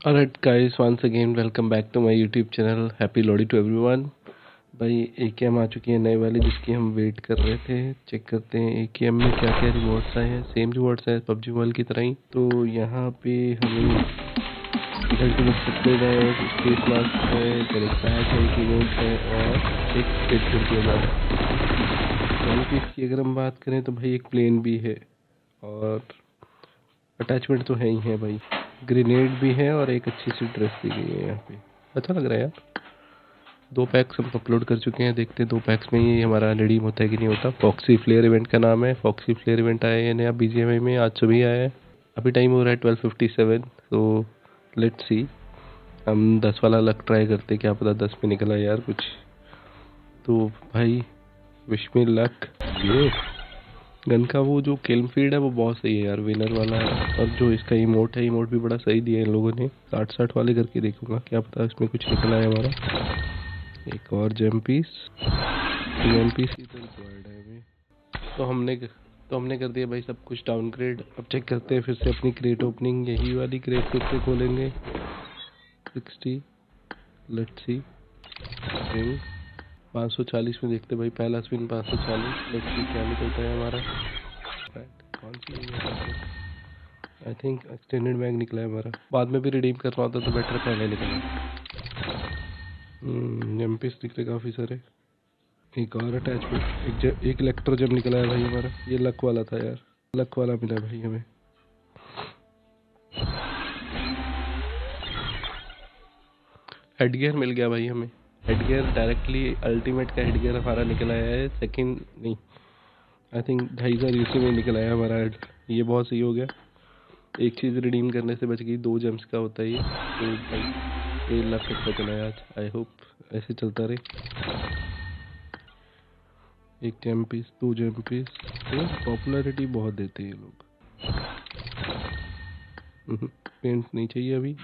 Alright guys, once again welcome back to my YouTube channel. Happy Lodi to everyone. भाई AKM आ चुकी है नई वाली जिसकी हम वेट कर रहे थे। चेक करते हैं AKM में क्या क्या रिवॉर्ड्स आए हैं। सेम रिवॉर्ड्स हैं PUBG मोबाइल की तरह ही। तो यहाँ पे हमें इधर की सकते हैं, फेस मास्क है, इधर एक पैक है, एक इमोट है और एक स्केट खिड़की है। इसकी अगर हम बात करें तो भाई एक प्लेन भी है और अटैचमेंट तो है ही है भाई। ग्रेनेड भी है और एक अच्छी सी ड्रेस दी गई है। यहाँ पे अच्छा लग रहा है यार। 2 पैक्स हम अपलोड कर चुके हैं। देखते हैं 2 पैक्स में ये हमारा रिडीम होता है कि नहीं होता। फॉक्सी फ्लेयर इवेंट का नाम है। फॉक्सी फ्लेयर इवेंट आया है नया BGMI में, आज सुबह आया है। अभी टाइम हो रहा है 12:57। तो लेट्स सी, हम 10 वाला लक ट्राई करते, क्या पता 10 में निकला यार कुछ। तो भाई विश मी लक। ये गन का वो जो किल फीड है वो बहुत सही है यार, विनर वाला है। और जो इसका इमोट है, इमोट भी बड़ा सही दिया है इन लोगों ने। 60 वाले करके देखूंगा, क्या पता इसमें कुछ निकला है हमारा। एक और जेम पीस इधर रिक्वायर्ड है अभी। तो हमने कर दिया भाई सब कुछ डाउनग्रेड। अब चेक करते हैं फिर से अपनी क्रेट ओपनिंग। यही वाली क्रेट फिर से खोलेंगे। 60 लेट्स सी। 540 में देखते भाई, पहला स्पिन 540। लेट्स सी क्या निकलता है हमारा। कौन सी आई थिंक एक्सटेंडेड बैग निकला है हमारा। बाद में भी रिडीम करना होता तो बेटर, पहले निकला। एमपीस दिख रहे काफ़ी सारे। एक और अटैचमेंट, एक इलेक्ट्रो जब निकला है भाई हमारा। ये लक वाला था यार, लक वाला मिला भाई हमें। हेडगियर मिल गया भाई हमें। हेडगियर डायरेक्टली अल्टीमेट का हेडगियर हमारा निकला है। सेकंड नहीं, आई थिंक 2500 यूसी में निकला है हमारा हेड। ये बहुत सही हो गया। एक चीज़ रिडीम करने से बच गई। 2 जेम्स का होता है ये। तो भाई ये लक अच्छा चला है आज। आई होप ऐसे चलता रहे। एक gem piece, 2 gem piece. Popularity बहुत देते हैं ये लोग। पेंट नहीं चाहिए अभी।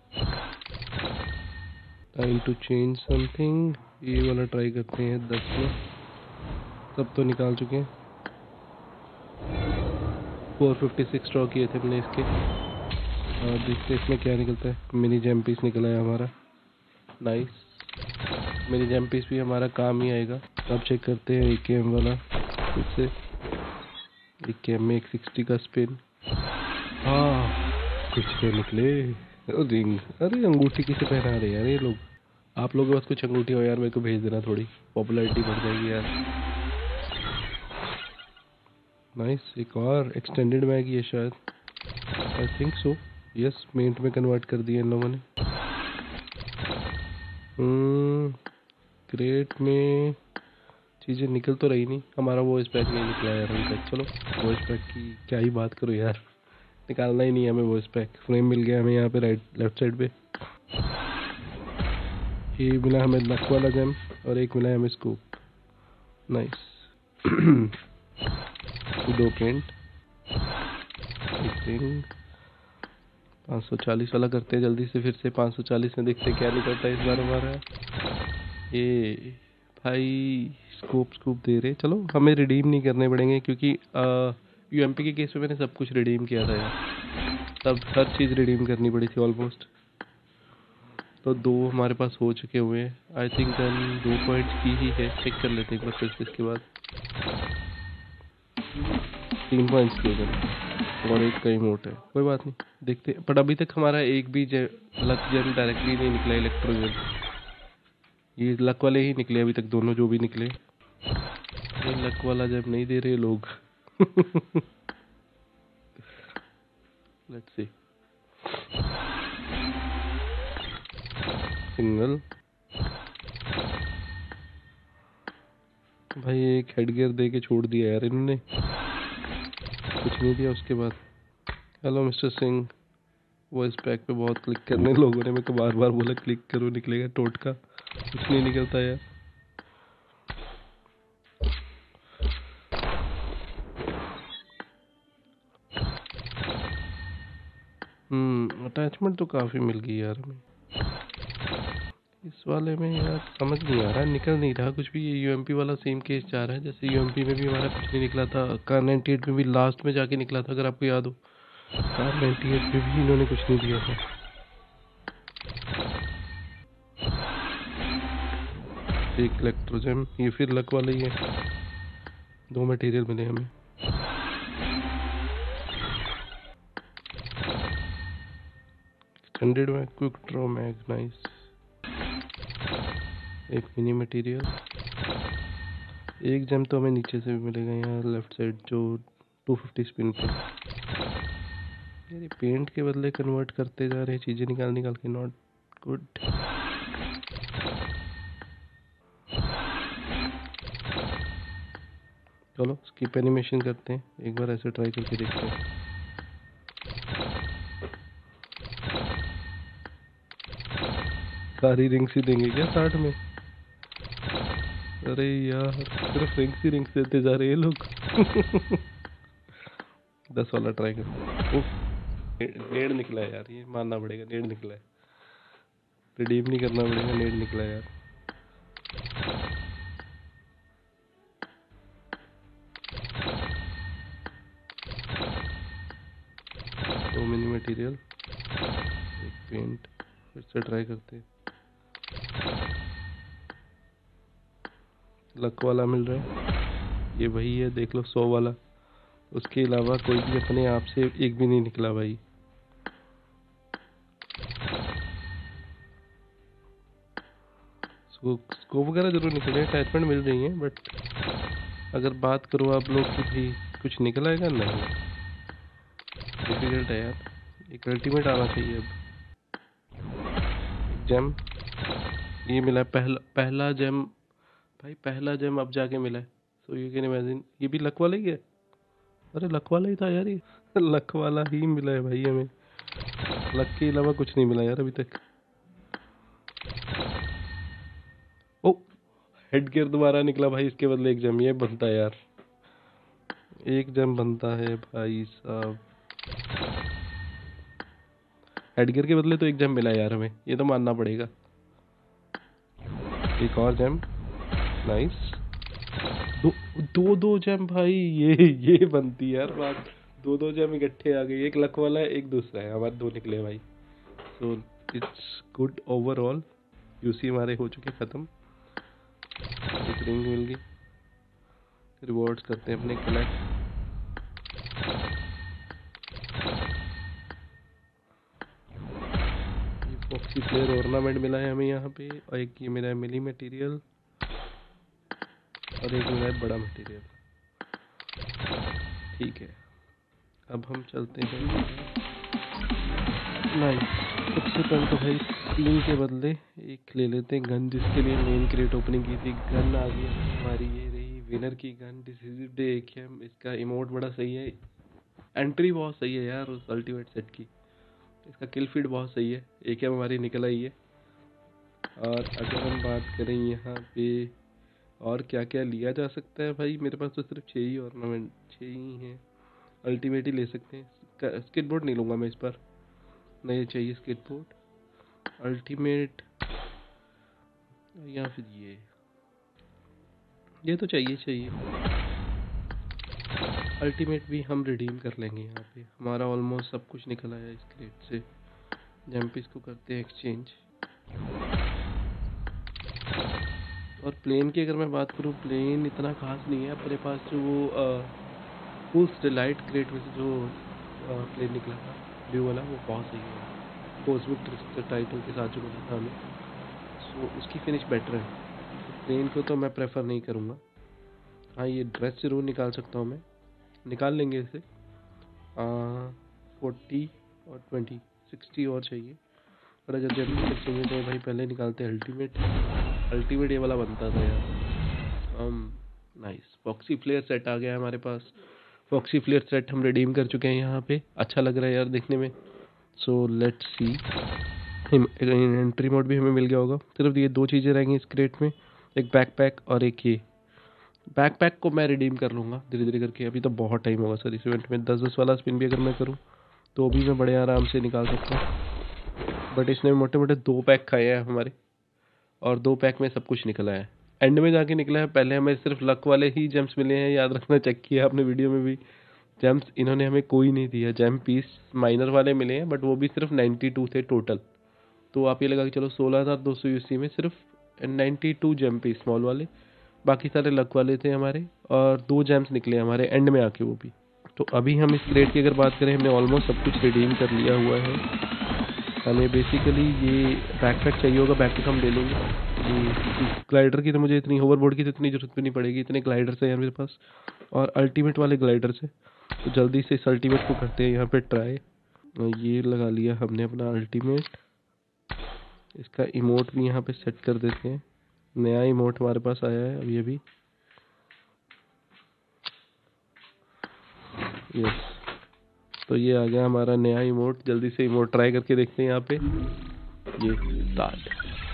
Time to change something. ये वाला ट्राई करते हैं 10 में। सब तो निकाल चुके हैं। 456 ड्रॉ किए थे हमने इसके। और देखते इसमें क्या निकलता है। मिनी जेम पीस निकला है हमारा। नाइस, मिनी जेम पीस भी हमारा काम ही आएगा। अब चेक करते हैं AKM वाला फिर से। AKM में एक 60 का स्पिन। हाँ कुछ तो निकले। रिंग, अरे अंगूठी किसे पहना रहे यार ये लोग। आप लोगों के पास कुछ अंगूठी हो यार, मेरे को भेज देना, थोड़ी पॉपुलैरिटी बढ़ जाएगी यार। नाइस, एक और एक्सटेंडेड मैग ये शायद, आई थिंक सो। यस, मेंट में कन्वर्ट कर दिया इन लोगों ने। क्रेट में चीज़ें निकल तो रही नहीं। हमारा वॉइस पैक नहीं निकला यार अभी तक। चलो वॉइस पैक की क्या ही बात करो यार, निकालना ही नहीं है हमें वॉइस पैक। फ्रेम मिल गया हमें यहाँ पे लेफ्ट साइड पे। ये मिला हमें लक वाला जेम और एक मिला है हमें स्कूप। नाइस। 2 पेंट, एक रिंग। 540 वाला करते हैं जल्दी से फिर से। 540 में देखते क्या निकलता है इस बार हमारा। ये भाई स्कूप दे रहे। चलो हमें रिडीम नहीं करने पड़ेंगे क्योंकि UMP के केस में मैंने सब कुछ रिडीम किया था यार। तब हर चीज़ रिडीम करनी पड़ी थी ऑलमोस्ट। तो 2 हमारे पास हो चुके हुए हैं। आई थिंक गन 2 पॉइंट्स की ही है। चेक कर लेते हैं एक बार फिर से इसके बाद। 3 पॉइंट्स की गन और एक का इमोट है। कोई बात नहीं, देखते। पर अभी तक हमारा एक भी लक जेम डायरेक्टली नहीं निकला। इलेक्ट्रो जेम, ये लक वाले ही निकले अभी तक दोनों जो भी निकले। ये लक वाला जेम नहीं दे रहे लोग। Let's see. सिंगल भाई, एक हेडगियर दे के छोड़ दिया यार इन्होंने, कुछ नहीं दिया उसके बाद। Hello mister Singh. Voice pack पे बहुत क्लिक करने लोगों ने, मेरे को बार बार बोला क्लिक करो, निकलेगा टोट का। कुछ नहीं निकलता यार। अटैचमेंट तो काफ़ी मिल गई यार हमें इस वाले में। यार समझ नहीं आ रहा, निकल नहीं रहा कुछ भी। ये UMP वाला सेम केस जा रहा है जैसे UMP में भी हमारा कुछ नहीं निकला था। कार 98 में भी लास्ट में जाके निकला था, अगर आपको याद हो। कार 98 में भी इन्होंने कुछ नहीं दिया था। एक इलेक्ट्रोजेम, ये फिर लक वाला ही है। 2 मटेरियल मिले हमें। Extended mag, quick draw mag, nice. एक मिनी मटेरियल। एक जेम तो हमें नीचे से भी मिलेगा यहाँ लेफ्ट साइड, जो 250 स्पिन पे। यार पेंट के बदले कन्वर्ट करते जा रहे हैं चीजें निकाल निकाल के, नॉट गुड। चलो स्किप एनिमेशन करते हैं, एक बार ऐसे ट्राई करके देखते हैं। सारी रिंग्स ही देंगे क्या 60 में? अरे यार सिर्फ रिंग्स देते जा रहे हैं लोग। 10 वाला ट्राई करते हैं। नेड निकला है यार, ये मानना पड़ेगा, नेड निकला है। रिडीम नहीं करना पड़ेगा, नेड निकला है यार। तो मिनी मटेरियल, एक पेंट, फिर से ट्राई करते हैं। लक वाला मिल रहा है, ये वही है, देख लो 100 वाला। उसके अलावा कोई भी अपने आप से एक भी नहीं निकला भाई। स्कोप वगैरह जरूर निकले, अटैचमेंट मिल रही है, बट अगर बात करो आप लोग की भी कुछ निकला है क्या? नहीं, डिफिकल्ट है यार। एक अल्टीमेट आना चाहिए अब। एक जेम ये मिला है, पहला जेम भाई, पहला जेम अब जाके मिला है। सो यू कैन इमेजिन, ये भी लक वाला ही है। अरे लक वाला ही था यार ये। लक वाला ही मिला है भाई हमें, लक के अलावा कुछ नहीं मिला यार अभी तक। ओ, हेड गियर दोबारा निकला भाई, इसके बदले एक जेम। ये बनता है यार, एक जेम बनता है भाई साहब। हेड गियर के बदले तो एक जेम मिला यार हमें, ये तो मानना पड़ेगा। एक और जेम, नाइस। दो जेम भाई, ये बनती है यार बात। दो जेम इकट्ठे आ गई, एक लक वाला है, एक दूसरा है, हमारे 2 निकले भाई। So it's good overall. UC हमारे हो चुके खत्म। एक रिंग मिल गई। रिवॉर्ड्स करते हैं अपने कलेक्ट। ये फॉक्सी फ्लेयर ऑर्नामेंट मिला है हमें यहाँ पे, और एक ये मिला है मिली मटेरियल, और एक मिला है बड़ा मटेरियल। ठीक है, अब हम चलते हैं। नाइस। सबसे पहले तो भाई स्पिन के बदले एक ले लेते हैं गन, जिसके लिए मेन क्रेट ओपनिंग की थी। गन आ गई हमारी, ये रही विनर की गन, डिसीसिव डे AKM। इसका इमोट बड़ा सही है, एंट्री बहुत सही है यार उस अल्टीमेट सेट की। इसका किल फीड बहुत सही है, AKM हमारी निकल आई है। और अगर हम बात करें यहाँ पे और क्या क्या लिया जा सकता है भाई, मेरे पास तो सिर्फ 6 ही ऑर्नामेंट, 6 ही हैं। अल्टीमेट ही ले सकते हैं। स्केटबोर्ड नहीं लूँगा मैं इस पर, नहीं चाहिए स्केटबोर्ड। अल्टीमेट या फिर ये तो चाहिए। अल्टीमेट भी हम रिडीम कर लेंगे। यहाँ पे हमारा ऑलमोस्ट सब कुछ निकल आया इस क्रेट से। जैम्पिस को करते हैं एक्सचेंज। और प्लेन की अगर मैं बात करूँ, प्लेन इतना खास नहीं है अपने पास। जो वो फुल डिलाइट क्रेट में से जो प्लेन निकला था ब्लू वाला, वो बहुत सही है। कोस्मिक टाइटल के साथ जो मिला था हमें, सो उसकी फिनिश बेटर है। प्लेन को तो मैं प्रेफर नहीं करूँगा। हाँ, ये ड्रेस जरूर निकाल सकता हूँ मैं, निकाल लेंगे इसे। 40 और 20, 60 और चाहिए। और अगर जल्दी चाहिए तो भाई पहले निकालते हैं अल्टीमेट ये वाला बनता था यार। नाइस, फॉक्सी फ्लेयर सेट आ गया हमारे पास। फॉक्सी फ्लेयर सेट हम रिडीम कर चुके हैं यहाँ पे। अच्छा लग रहा है यार देखने में। So let's see, entry mode भी हमें मिल गया होगा। सिर्फ ये 2 चीज़ें रहेंगी इस क्रेट में, एक बैकपैक और एक ये। बैकपैक को मैं रिडीम कर लूँगा धीरे धीरे करके, अभी तो बहुत टाइम होगा सर इस इवेंट में। 10-10 वाला स्पिन भी अगर मैं करूँ तो भी मैं बड़े आराम से निकाल सकता हूँ। बट इसने मोटे मोटे 2 पैक खाए हैं हमारे, और 2 पैक में सब कुछ निकला है। एंड में जाके निकला है, पहले हमें सिर्फ लक वाले ही जेम्स मिले हैं, याद रखना, चेक किया आपने वीडियो में भी। जेम्स इन्होंने हमें कोई नहीं दिया। जेम पीस माइनर वाले मिले हैं, बट वो भी सिर्फ 92 थे टोटल। तो आप ये लगा कि चलो 16,200 यूसी में सिर्फ 92 जेम पे स्मॉल वाले, बाकी सारे लक वाले थे हमारे, और 2 जेम्स निकले हमारे एंड में आके वो भी। तो अभी हम इस क्रेट की अगर बात करें, हमने ऑलमोस्ट सब कुछ रिडीम कर लिया हुआ है। हमें बेसिकली ये बैकपैक चाहिए होगा, बैकपैक हम ले लेंगे। ये ग्लाइडर की तो मुझे इतनी, होवरबोर्ड की तो इतनी ज़रूरत भी नहीं पड़ेगी, इतने ग्लाइडर्स हैं मेरे पास, और अल्टीमेट वाले ग्लाइडर्स हैं। तो जल्दी से इस अल्टीमेट को करते हैं यहाँ पे ट्राई। ये लगा लिया हमने अपना अल्टीमेट, इसका इमोट भी यहाँ पे सेट कर देते हैं। नया इमोट हमारे पास आया है अभी अभी। यस, तो ये आ गया हमारा नया इमोट। जल्दी से इमोट ट्राई करके देखते हैं यहाँ पे। ये स्टार्ट,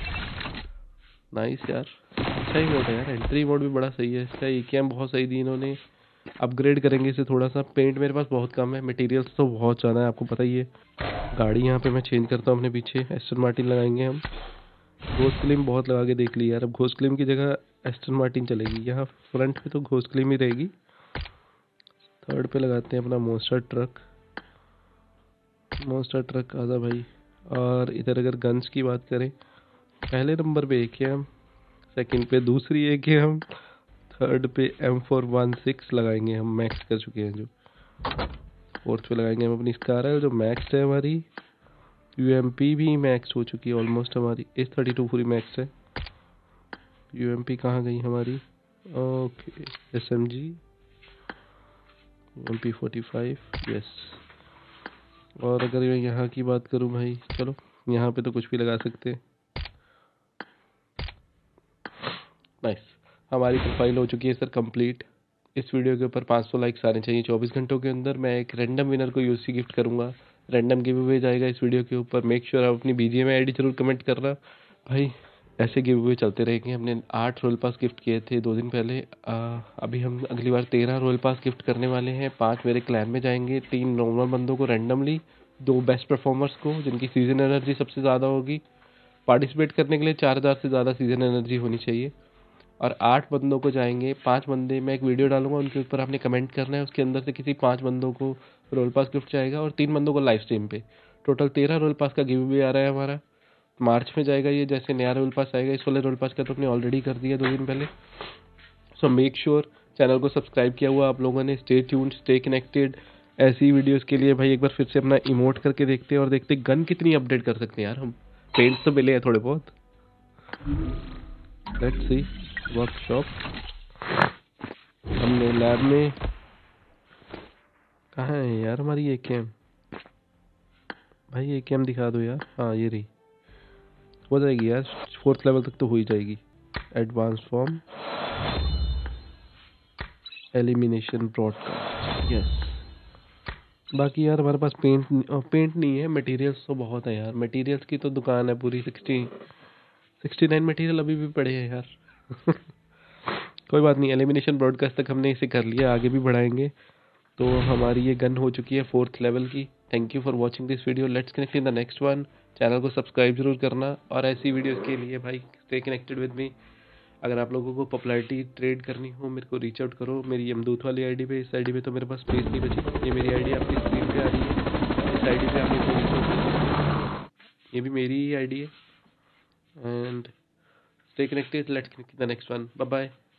नाइस यार, अच्छा इमोट है यार। एंट्री इमोट भी बड़ा सही है इसका, AKM बहुत सही दी इन्होंने। अपग्रेड करेंगे इसे थोड़ा सा। पेंट मेरे पास बहुत कम है, मटेरियल्स तो बहुत ज़्यादा है, आपको पता ही है। गाड़ी यहाँ पे मैं चेंज करता हूँ अपने पीछे, एस्टन मार्टिन लगाएंगे हम। घोस्ट क्लेम बहुत लगा के देख लिया यार, अब घोस्ट क्लेम की जगह एस्टन मार्टिन चलेगी। यहाँ फ्रंट पे तो घोस्ट क्लेम ही रहेगी। थर्ड पे लगाते हैं अपना मोस्टर ट्रक। मोस्टर ट्रक आजा भाई। और इधर अगर गन्स की बात करें, पहले नंबर पे AKM, सेकंड पे दूसरी AKM, थर्ड पे M416 लगाएंगे हम, मैक्स कर चुके हैं जो। फोर्थ पे लगाएंगे हम अपनी स्कारल जो मैक्स है हमारी। UMP भी मैक्स हो चुकी है ऑलमोस्ट हमारी। S32 पूरी मैक्स है। UMP कहाँ गई हमारी? Okay, SMG, MP45, yes. और अगर मैं यहाँ की बात करूँ भाई, चलो यहाँ पे तो कुछ भी लगा सकते हैं। नाइस, हमारी प्रोफाइल हो चुकी है सर कंप्लीट। इस वीडियो के ऊपर 500 लाइक्स आने चाहिए 24 घंटों के अंदर। मैं एक रैंडम विनर को UC गिफ्ट करूँगा, रैंडम गिव अवे जाएगा इस वीडियो के ऊपर। मेक श्योर आप अपनी BGMI ID जरूर कमेंट करना भाई। ऐसे गिव अवे चलते रहेंगे। हमने 8 रॉयल पास गिफ्ट किए थे 2 दिन पहले। अभी हम अगली बार 13 रॉयल पास गिफ्ट करने वाले हैं। 5 मेरे क्लैन में जाएंगे, 3 नॉर्मल बंदों को रैंडमली, 2 बेस्ट परफॉर्मर्स को जिनकी सीजन एनर्जी सबसे ज़्यादा होगी। पार्टिसिपेट करने के लिए 4000 से ज़्यादा सीजन एनर्जी होनी चाहिए। और 8 बंदों को जाएंगे, 5 बंदे, मैं एक वीडियो डालूंगा उनके ऊपर आपने कमेंट करना है, उसके अंदर से किसी 5 बंदों को रोल पास गिफ्ट जाएगा, और 3 बंदों को लाइव स्ट्रीम पे। टोटल 13 रोल पास का गिव भी आ रहा है हमारा। मार्च में जाएगा ये, जैसे नया रोल पास आएगा। इस वाले रोल पास का तो अपने ऑलरेडी कर दिया 2 दिन पहले। सो मेक श्योर चैनल को सब्सक्राइब किया हुआ आप लोगों ने। Stay tuned, stay connected. ऐसी वीडियोस के लिए भाई एक बार फिर से अपना इमोट करके देखते हैं, और देखते गन कितनी अपडेट कर सकते हैं यार हम। पेंट्स तो मिले हैं थोड़े बहुत। Let's see workshop. हमने लैब में, कहाँ है यार हमारी AKM? भाई AKM दिखा दो यार। हाँ ये रही, हो जाएगी यार, 4th लेवल तक तो हो ही जाएगी। Advance form, elimination broadcast, yes. बाकी यार हमारे पास पेंट नहीं है, मटेरियल्स तो बहुत है यार। मटेरियल्स की तो दुकान है पूरी। 69 मटेरियल अभी भी पड़े हैं यार। कोई बात नहीं, एलिमिनेशन ब्रॉडकास्ट तक हमने इसे कर लिया, आगे भी बढ़ाएंगे। तो हमारी ये गन हो चुकी है 4th लेवल की। Thank you for watching this video. Let's connect in the next one. Channel को सब्सक्राइब जरूर करना, और ऐसी वीडियोस के लिए भाई स्टे कनेक्टेड विद मी। अगर आप लोगों को पॉपुलैरिटी ट्रेड करनी हो, मेरे को रीच आउट करो मेरी यमदूत वाली ID पे। इस ID पे तो मेरे पास स्पेस नहीं बची। ये मेरी ID आपकी स्क्रीन पे आ रही है, इस ID पे आप मेरे को रीच आउट कर सकते। ये भी मेरी ही ID है। And stay connected, let's connect in the next one. Bye bye.